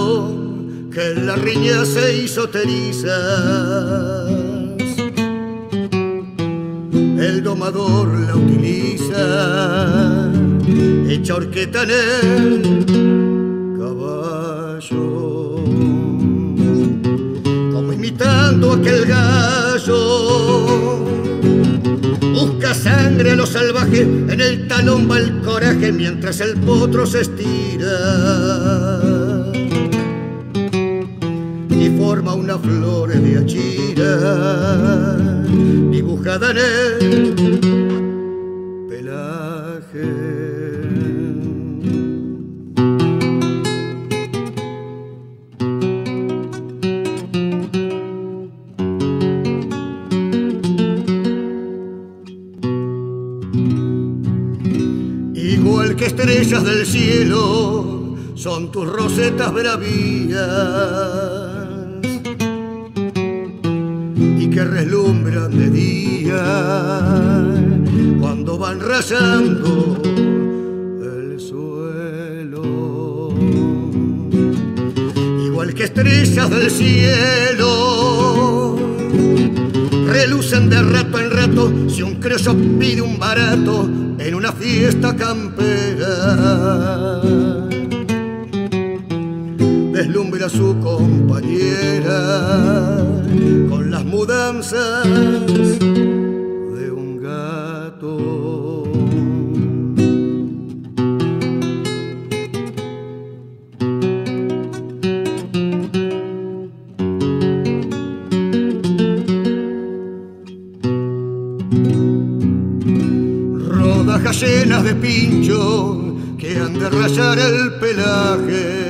que en la riña se hizo terizas. El domador la utiliza, echa horqueta en el caballo, como imitando aquel gallo. Busca sangre a lo salvaje, en el talón va el coraje mientras el potro se estira y forma una flor de achira dibujada en el pelaje. Igual que estrellas del cielo son tus rosetas bravías y que reslumbran de día cuando van rayando el suelo. Igual que estrellas del cielo relucen de rato en rato si un criollo pide un barato en una fiesta campera. Deslumbra a su compañera con las mudanzas de un gato. Rodajas llenas de pincho que han de rayar el pelaje,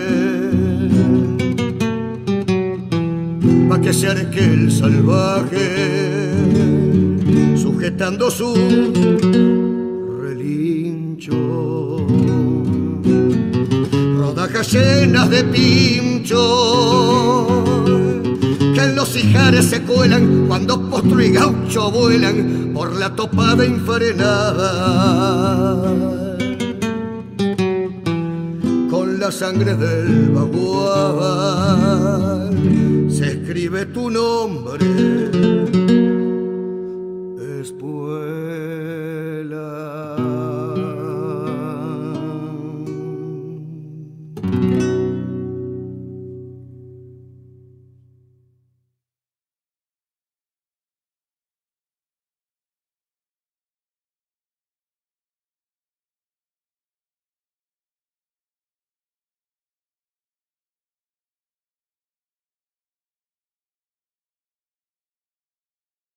pa' que se arque el salvaje sujetando su relincho. Rodajas llenas de pincho que en los ijares se cuelan cuando potro y gaucho vuelan por la topada infrenada. Con la sangre del bagual se escribe tu nombre